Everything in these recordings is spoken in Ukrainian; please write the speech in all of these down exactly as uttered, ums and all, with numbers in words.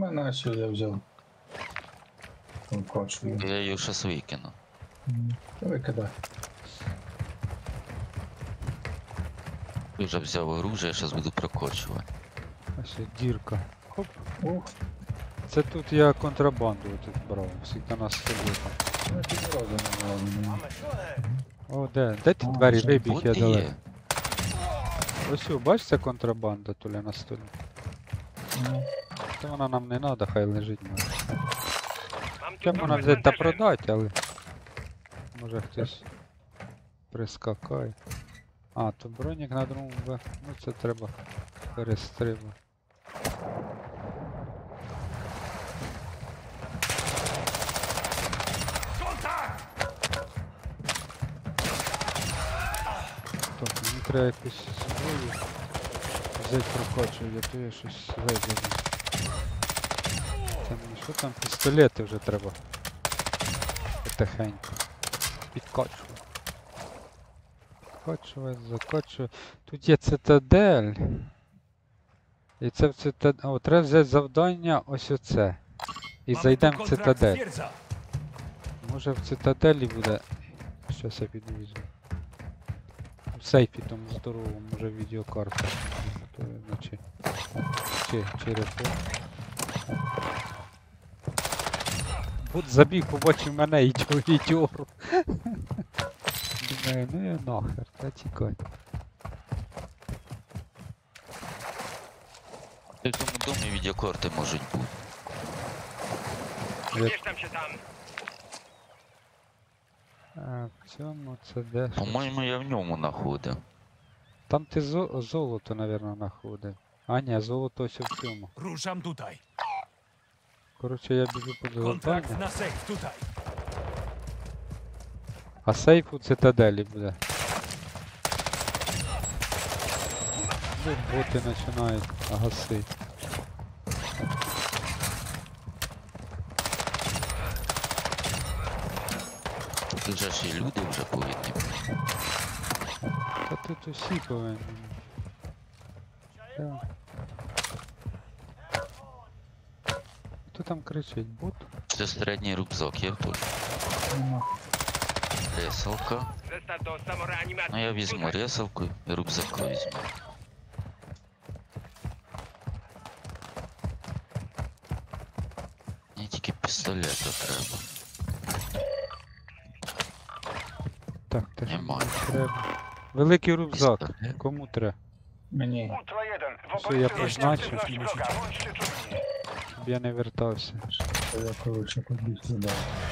мене що я взяв. Конкочую. Я її щас викину. Викидай. Я вже взяв оружие, я щас буду прокочувати. Ось є дірка. Хоп. Ух, Це тут я контрабанду тут брав, всегда на столі там. ну ти зразу не брав. О, де? Де ті А, двері вже вибіг, От я і далеко. є. Ось, о, бачиш, це контрабанда туля на столі. Ну, Та вона нам не треба, хай лежить може. Mam Хоча tu можна problem z взяти та pancerzem. продати, але... Може хтось прискакає. А, то бронік на другому Б. Ну це треба перестрибувати. Так, мені треба якусь зброю взяти прокачувати, а то я щось виберу. Це мені що там? Пістолети вже треба. Потихеньку. Підкачувати. Підкачувати, закачувати. Тут є цитадель. І це в цитадель. О, треба взяти завдання ось оце. І Mamy tu зайдемо в kontrakt цитадель. twierdza. Може в цитаделі буде. Щас я піду візьму. В сейфі тому здоровому, може відеокарта. То, Чи, чи, чи репорт. Бот забіг, побачив мене і відьору. Думаю, ну я нахер, та тікай. В цьому домі відеокарти можуть бути. Zamieszczam się tam. А, в цьому це де? щось? По-моєму, я в ньому знаходив. Там ти зо золото, напевно, знаходив. А ні, золото ось в цьому. Ruszam tutaj. Коротше, я біжу по Kontrakt завдання. na sejf tutaj. А сейф у цитаделі буде. Ну, боти починають гасити. Тут же ж і люди вже повинні. Та тут усі повинні. Так. Хто там кричить? Бот? Це середній рюкзак є тут. ну, Ресалка. Zestaw do samoreanimacji. Ну я візьму Tutaj. ресалку і рюкзака візьму. Мені тільки пістолета треба. Так, те що Немає. мені треба. Великий рюкзак. Пістолет. Кому треба? мені. Ultra jeden. W Co ja okolicy poznacie? aktywność wroga. Bądźcie czujni. Щоб я не вертався. Що я коротше побіг сюди.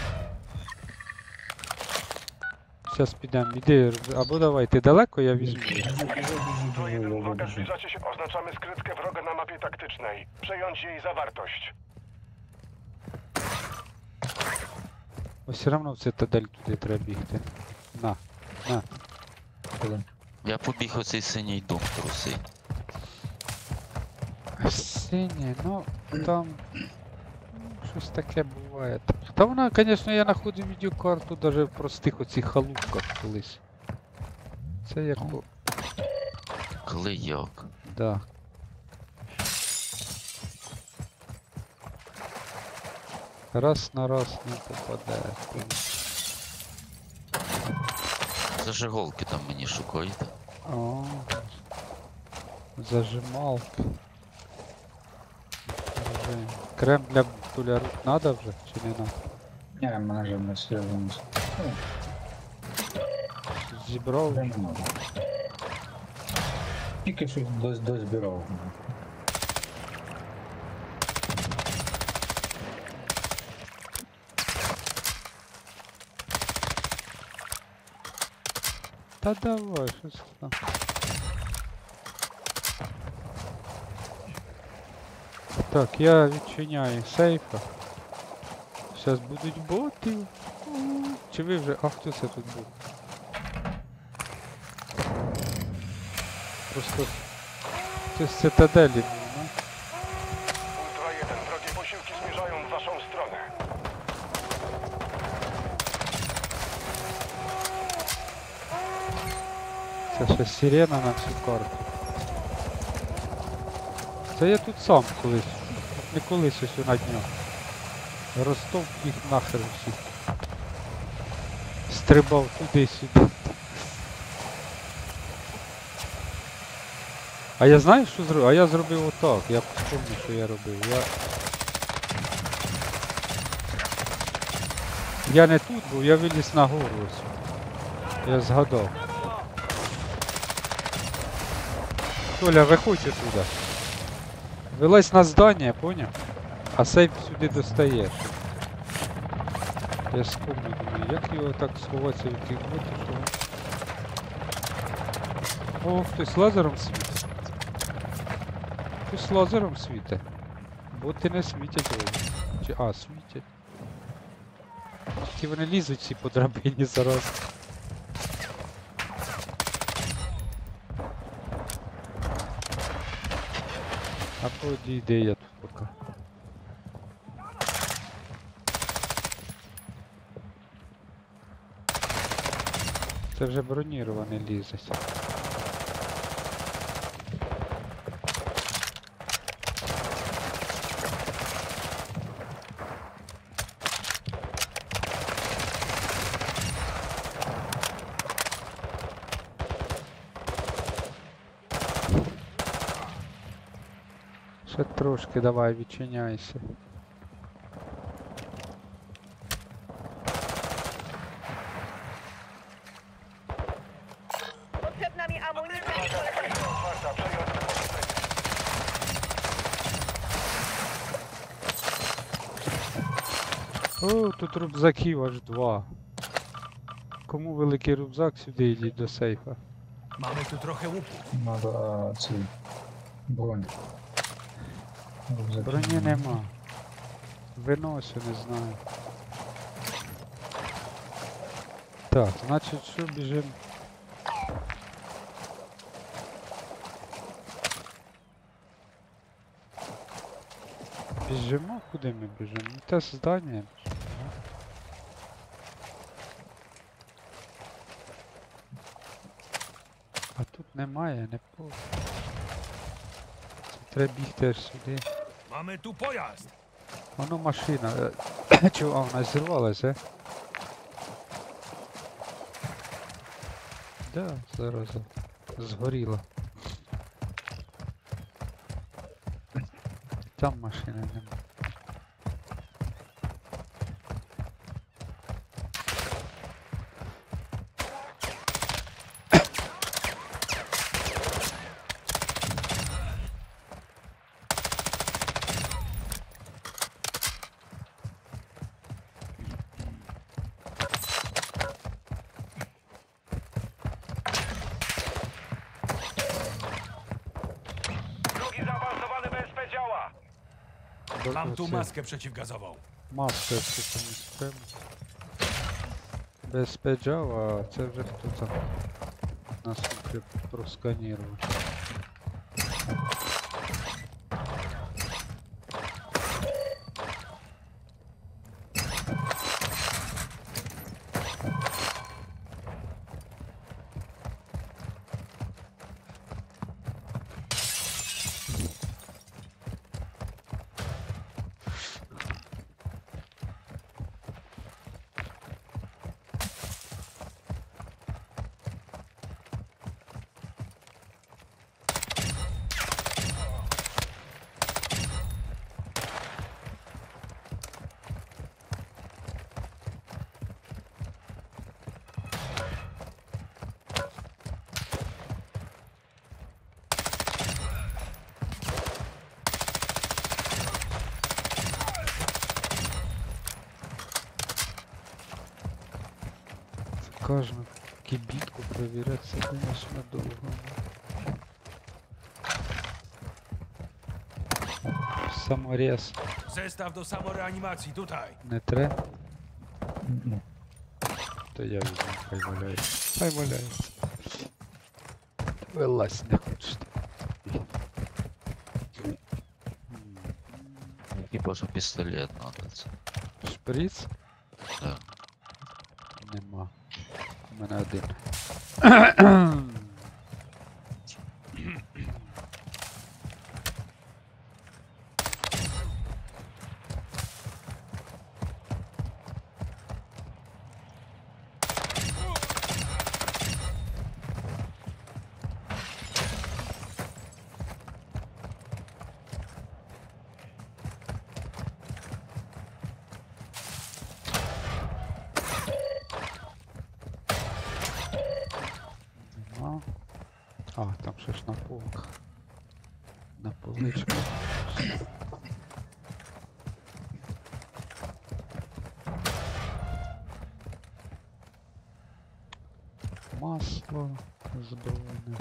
Зараз підемо, іди, рюкзак. Або давай, ти далеко, я візьму. Ultra jeden. Uwaga, zbliżacie się. Oznaczamy skrytkę wroga na mapie taktycznej. Przejąć jej zawartość. Ось все одно в цитадель туди треба бігти. На, на. Я побіг оцей синій дом труси. Синє, ну там ну, щось таке буває. Та вона, звісно, я знаходив відеокарту навіть в простих оцих халупках колись. Це як. о- Коли як? Да. Раз на раз не попадає. Зажиголки там мені шукаєте. О, зажимал. Режим. Крем для туля рук надо вже чи не надо? Ні, мене вже не зв'язано. Зібрав. Не надо. Тільки щось дос- дозбирав. Та давай, щось там. Так, я відчиняю сейфа. Зараз будуть боти. У, Чи ви вже... А хто це тут був? Просто... Хтось з цитаделі був, ну? Ultra jeden. Wrogie posiłki zmierzają w waszą stronę. Це ще сирена на всю карту. Це я тут сам колись не колись ось на днях. Ростов їх нахер всіх. Стрибав туди-сюди. А я знаю, що зробив? А я зробив отак. Я пам'ятаю, що я робив. Я... я не тут був, я виліз на гору ось. Я згадав. Толя, виходь отсюда. Вилазь на здання, поняв? А сейф сюди достаєш. Я вспомню, думаю, як його так сховатися від тих ботів, що... О, хтось лазером світить. Хтось лазером світить. Боти не світять вроді. Чи... А, світять. Тільки вони лізуть всі по драбині зараз. А подійди я тут поки. Це вже бронірований лізеться. Ще трошки давай, відчиняйся. Potrzebna mi amunicja. Otwarta, przejąć pozycję. О, тут рюкзаків аж два. Кому великий рюкзак, сюди йдіть до сейфа. Mamy tu trochę łupu. Надо а, ці бронь. Рюкзаки. Броні нема. Виносю, не знаю. Так, значить що, біжим. Біжимо? Куди ми біжимо? Ну, те здання біжимо. А тут немає, не по. Це треба бігти аж сюди. Mamy tu pojazd. Воно машина. Е, Чого, а вона зірвалася? Да, зараз згоріла. Там машини нема. Drugi zaawansowany B S P działa. До- Mam tu оце, maskę przeciwgazową. Маска що там із треба. Без педжава, а це вже хто там нас тут просканірував. Кожну кибітку перевіряти, це, звісно, довго. Саморез Zestaw do samoreanimacji, tutaj. не треба, М-м. то я візьму, хай валяється. Хай валяється. Вилазь, не хочеш. Хіба що пістолет надо це. Шприц? Да. Нема. У мене один. ще ж на полках. На поличках. Масло збиване.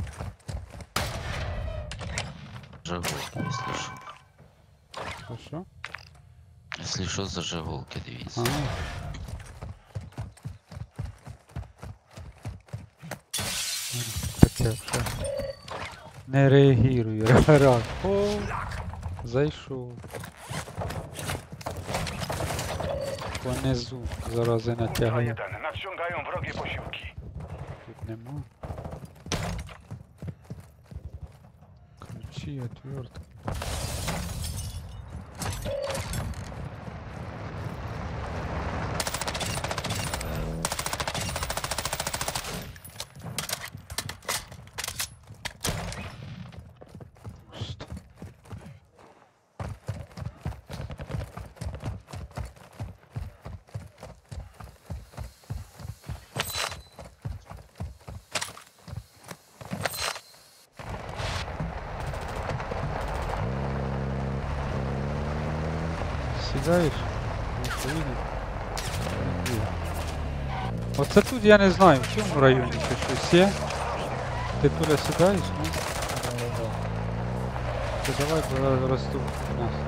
Зажигалки, якщо що. Що що? Якщо що, зажигалки, дивіться. А. Таке вже. Не реагірує. Раз. О, зайшов. Понизу зарази Ultra натягає. jeden, nadciągają wrogie posiłki. Тут нема. Ключі, отвертки. Пусто. Сідаєш? Ну, поїдемо. Ні. Оце тут я не знаю, в цьому районі ще щось є. Ти туди сідаєш, ну? Ти давай бо росту у нас.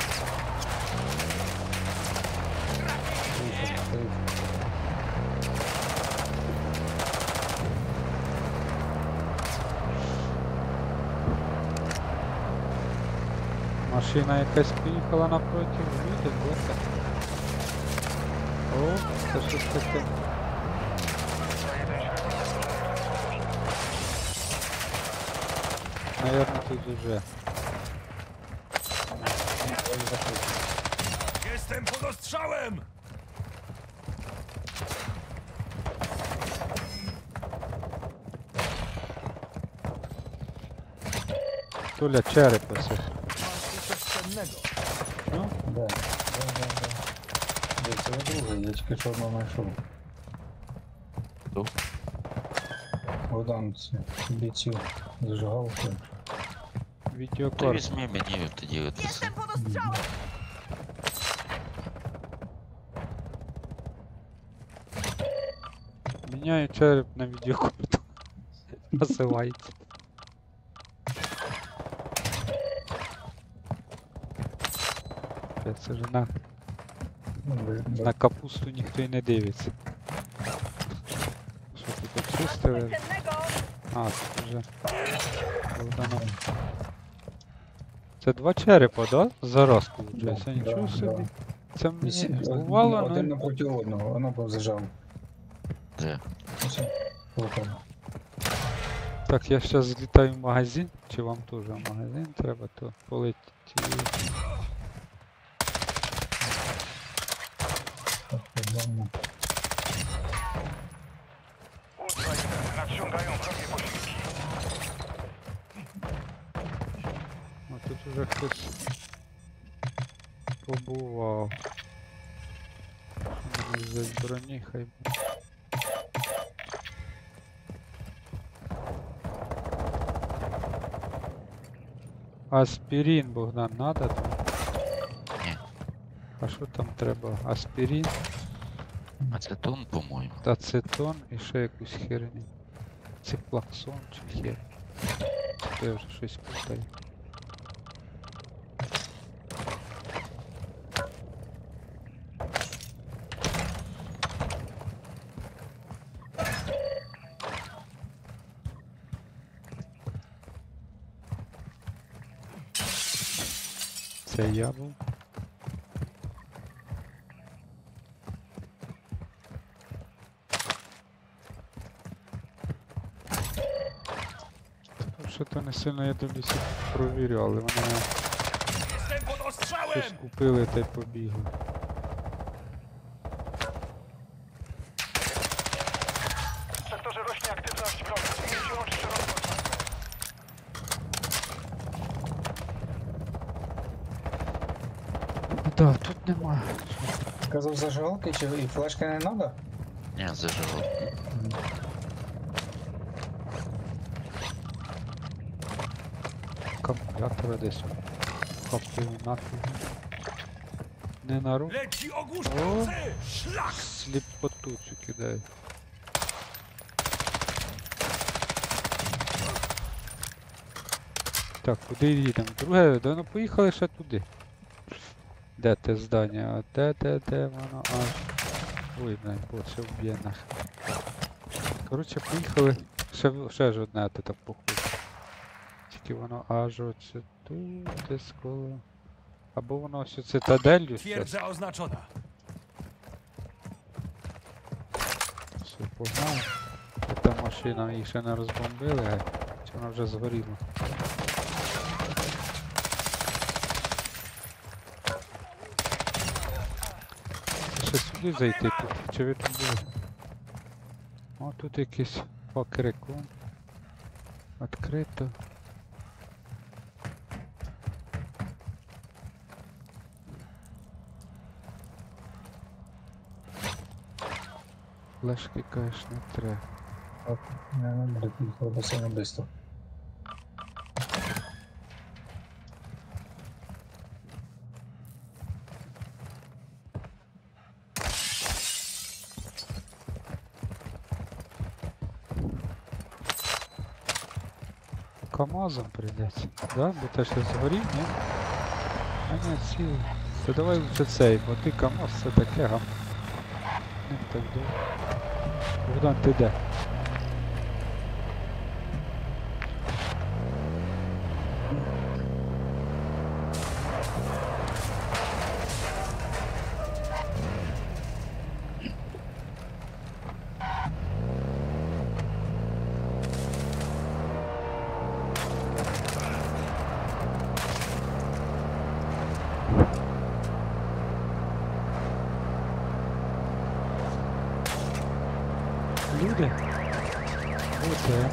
Машина якась поїхала напроти, видиш, бока. О, це щось таке. Наверно, тут уже. Jestem pod ostrzałem! Туля череп ось. Mam tu coś cennego. Що? Да, да, да, да. Де це я другий, я тільки що одного знайшов. Ну. Богдан, це бійців зажигалки. Та Відеокарта. візьми мені тоді от це. Jestem pod ostrzałem! Міняю череп на відеокарту. Посилається. Це ж на, Ну, ви- ви- на капусту ніхто й не дивиться. Що тут Coś очистили? cennego! А, тут вже Богдана. Це два черепа, да? Зараз виходить. Да, Нічого да, собі. Це Вісі- мені один- бувало, Один ну. напроти одного, воно був зажав. Де? Все, полком. Так, я зараз злітаю в магазин. Чи вам теж в магазин треба, то полетіти. Так, одному. Ultra jeden, nadciągają wrogie posiłki. О, тут уже хтось побував. Мені взять броні, хай буде. Аспірин, Богдан, надо там? Ні. А що там треба? Аспірин, Ацетон, по-моєму. ацетон і ще якусь херню. Циплаксон чи хер. Чи я вже щось путаю. Це я був. Що то не сильно я дивлюся, провірю, але вони Jestem pod ostrzałem! щось купили та й побігли. W sektorze rośnie aktywność wroga. Miejcie oczy szeroko otwarte. Да, тут немає. Казав зажигалки чи і флешки не треба? Ні, зажигалки. акумулятора десь. Хапаю нафіг. Не на руку. Leci ogłuszający! Szlak! Сліпоту цю кидаю. Так, куди їдемо? Друге, да ну поїхали ще туди. Де те здання? А де, де, де воно аж. Ой, блин, бот ще вб'є нахер. Коротше, поїхали. Ще, в- ще ж одне те так походу. Тільки воно аж оце тут десь коло. Або воно ось цитаделью щось. Twierdza oznaczona. Все, погнали. І та машина її ще не розбомбили, а чи вона вже згоріла? Ще сюди зайти тут, чи ви тут були? О, тут якийсь покрикун. Відкрито. Флешки, конечно, не треба. Так, не, не буде поїхали, бо сильно швидко. КамАЗом прийдеться, да? Бо те ще згорів, ні? А ні, цілий. Та давай лучше цей, бо ти КамАЗ це таке гам. Не так довго. Богдан, ти де? Люди? Оце.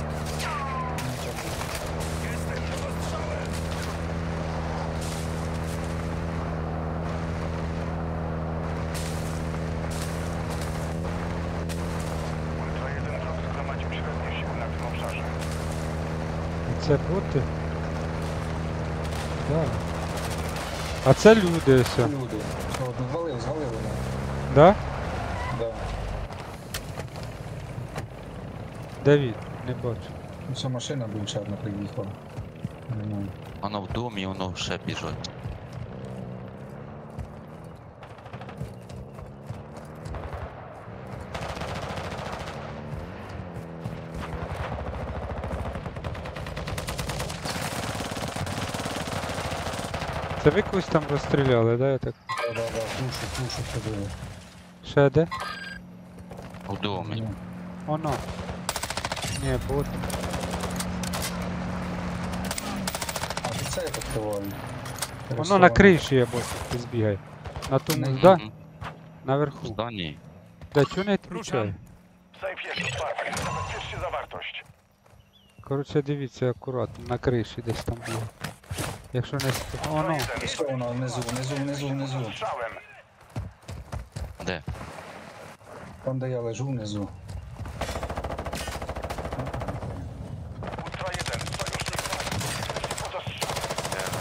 Ultra jeden wróg zgromadził średnie siły na tym obszarze. Це боти? Да. А це люди все. Люди. О, ну, звалив, звалив воно. Да? Да. Де він? Не бачу. Ну, що машина більше одна приїхала. Не знаю. Воно в домі, воно ще біжить. Це ви когось там розстріляли, да? Я так. Да, да, да, тушу, тушу ходили. Ще де? В домі. Ну, Оно. Ні, бот. а ти це я підкриваю. Воно на криші є бот, ти збігай. На тому, Не да? Мгм. В Наверху. зданні. Да, чого не відключай? Сейf jest otwarty. Zabezpieczcie zawartość. Коротше, дивіться акуратно, на криші десь там було. Якщо не сп... Оно. Що воно внизу, внизу, внизу, внизу. Strzałem. Де? Там, де я лежу внизу. Ultra jeden. Sojusznik jesteście pod ostrzałem.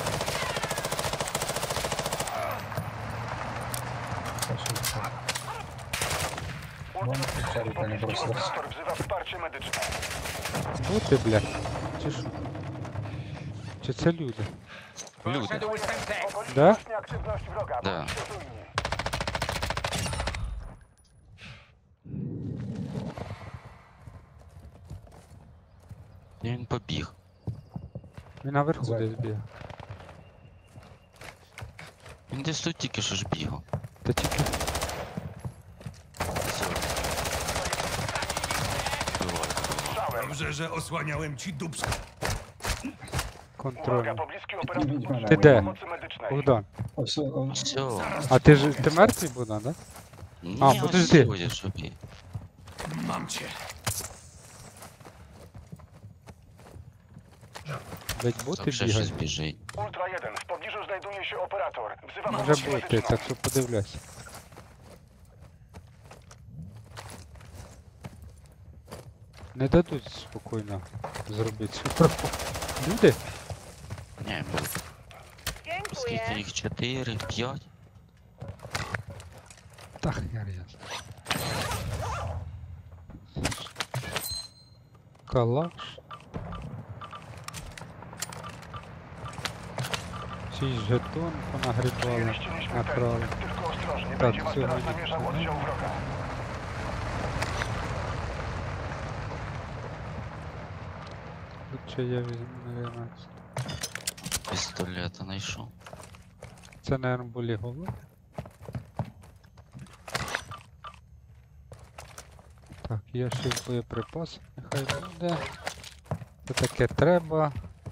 Це що це? Вон Ultra почали мене pobliski просто. operator wzywa wsparcie medyczne. Боти, блядь. Чи що? Чи це люди? Люди. Да? Rośnie aktywność wroga. Да. Bądźcie czujni. І він побіг. Він наверху Зайка. десь бігав. Він десь тут тільки що ж бігав. Та тільки Все. Буває. Strzałem. Dobrze, że osłaniałem ci dupsko. Uwaga, контрольно. pobliski operator Idź, potrzebuje Ty де? pomocy medycznej. Богдан. Ось, о, Все. А ти ж ти мертвий, Богдан, да? Ні, А, подожди. ось ходиш собі. Mam cię. Блять, боти Там ще щось бігають. біжить. Ultra jeden. W pobliżu znajduje się operator. Wzywam Може pomoc бути, medyczną. так що подивляйся. Не дадуть спокійно зробити цю проходу. Люди? Ні, бо скільки Dziękuję. їх? Чотири, п'ять? Та хер я знаю. Калаш. Шість жетон понагрібали, Przyjęliście накрали. nieśmiertelnych. Tylko ostrożnie. Tak, Będzie was słuchaj, teraz namierzał słuchaj. oddział wroga. Лучше я візьму, наверное. Пістолета знайшов. Це, наверное, були голови. Так, є ще боєприпас, нехай буде. Це таке треба.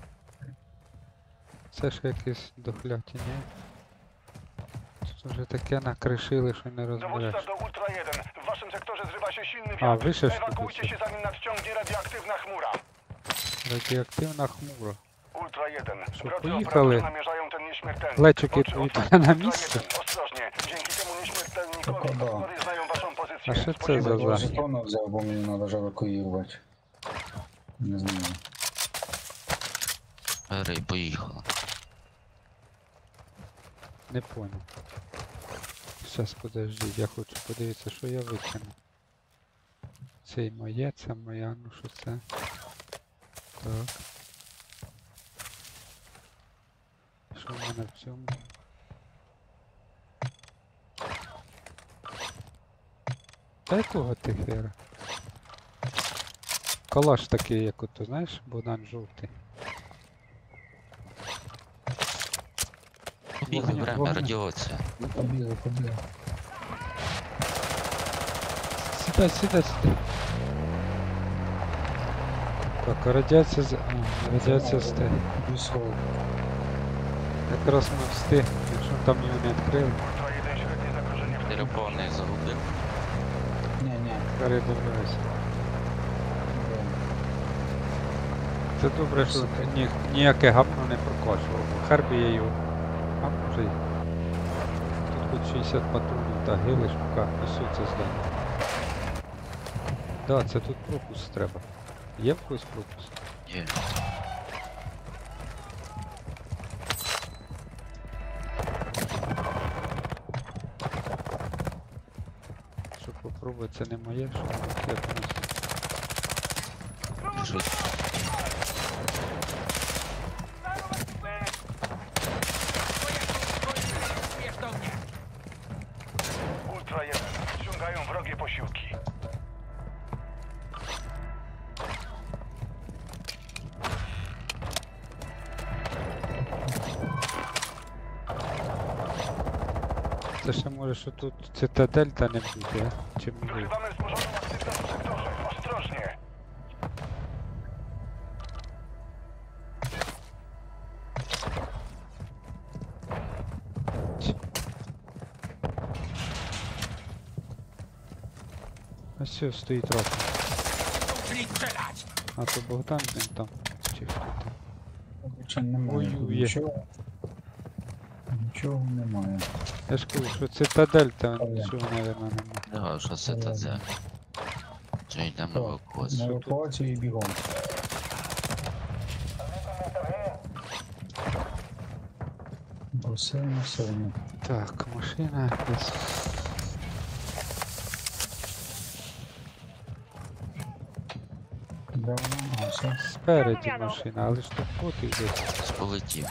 Це ж якісь дохляті, ні? Тут вже таке накришили, що не Dowódca розбереш. do Ultra jeden. W waszym sektorze zrywa się silny A, wiatr. wyszedł Ewakuujcie tu, się zanim nadciągnie radioaktywna chmura. Радіоактивна хмура. Ultra jeden. Co, Drodzy pojechali? operatorzy namierzają ten nieśmiertelny. Leciukie Oczy tu i otwarte. tak na Ultra miejscu. jeden. Ostrożnie. Dzięki temu nieśmiertelnikowi Dobra. doktory znają waszą pozycję. A що це Spodziewajcie за Я się- два за- жетона взяв, бо мені треба ж евакуювати. Не знаю. Бери і поїхали. Не понял. Сейчас подождіть, я хочу подивитися, що я викину. Це і моє, це моя, ну що це? Так. Що в мене в цьому? Та якого ти хера? Калаш такий, як ото, знаєш, Богдан жовтий. Побігли, Вогня, время, вогня. радіація. Ну, побігли, побігли. Сідай, сідай, сідай. Так, а радіація з... А, радіація стає. Пішов. Якраз ми встиг, якщо там його не відкрили. Ultra jeden. Średnie zagrożenie w Телефонний загубив. Ні-ні. Передивляюся. Це добре, що ні, ніяке гавно не прокачував. Бо Хербі я його. А може й. Тут хоч шістдесят патронів та гили шмука, несуться здання. Да, це тут пропуск треба. Є в когось пропуск? Є. Щоб попробувати, це не моє, що я понесу. Біжить. Ultra jeden. Ściągają wrogie posiłki. Це ще може, що тут цитадель та не буде, а? Чи може? Wyczuwamy wzmożoną aktywność w sektorze. Ostrożnie. А все, стоїть рот. Czyli strzelać! А то Богдан з ним там. Чи хто там? Чи немає? тут Воює. Нічого. Нічого немає. Я ж кажу, що цитадель там Ага. нічого, мабуть, немає. Да, що це та це? Чи йдемо на На евакуацію? евакуацію і бігом. Бо сильно, сильно. Так, машина якась. Де вона? А, все. Спереді Розум'яно. машина, але ж тут поки йде. Сполетів.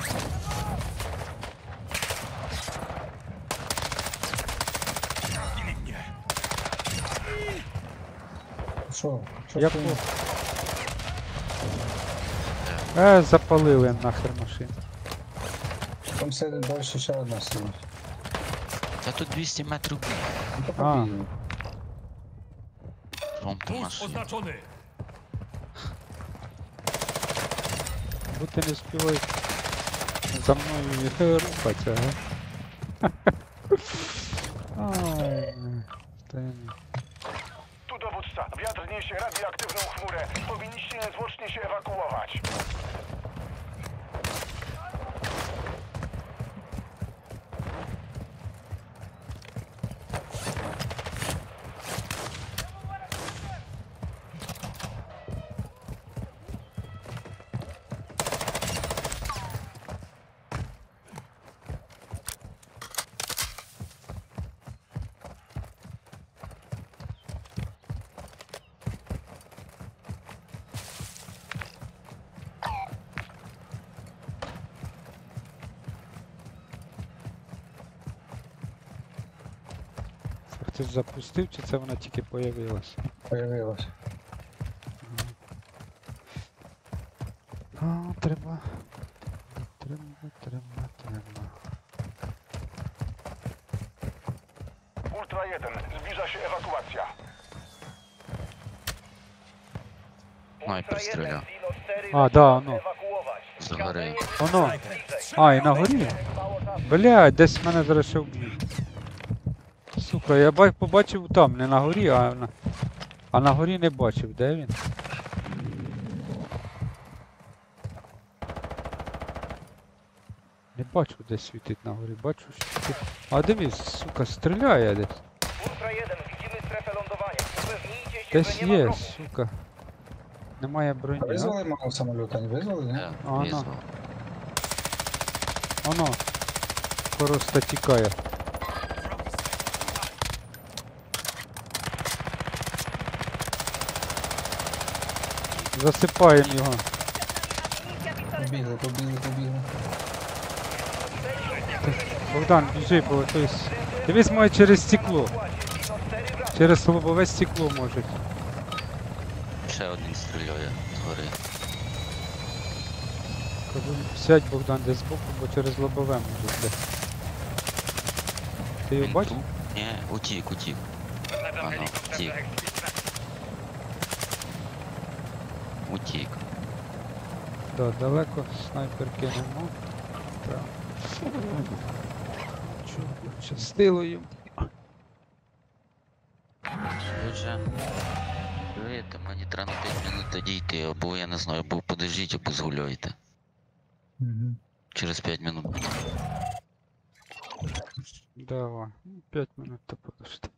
Zabili mnie! Що? Що Я ти? по... Е, запалили нахер машину. Там сидить далі ще одна сила. Та тут двісті метрів буде. Ну, то А. побігли. Помпа Wóz машина. oznaczony! Бо ти не співай за мною рухатися, а? Ай, та ні. Tu dowódca. Wiatr niesie radioaktywną chmurę. Powinniście niezwłocznie się ewakuować. хтось запустив, чи це вона тільки появилась? Появилась. А, треба. Треба, треба, треба. Ultra jeden, zbliża się ewakuacja. Снайпер стріляв. А, да, ну. Загори. Воно. А, і на горі? Блядь, десь мене зараз ще вб'ють. Сука, я ба- побачив там, не на горі, а на... А на горі не бачив, де він? Не бачу, де світить на горі, бачу, що тут... А дивись, сука, стріляє десь. Ultra jeden, widzimy strefę lądowania. Upewnijcie się, Десь że nie ma є, wrogów. сука. Немає броні, А а? визвали мого самоліта, не визвали, ні? Я Ага. визвав. Воно. Просто тікає. Засипаємо його. Побігли, побігли, побігли. Богдан, біжи, бо той... с- Дивись, моє через стекло. Через лобове стекло може. Ще один стріляє згори. Кажу, сядь, Богдан, десь збоку, бо через лобове може бути. Ти його Він бачиш? тут? Ні, утік, утік. Ано, утік. Утік. Да, далеко снайперки нема. Так. Чого, щастило їм. Отже, чуєте, мені треба на п'ять минут дійти, або я не знаю, або подождіть, або згуляйте. Угу. Через п'ять минут. Давай. п'ять минут то подожди.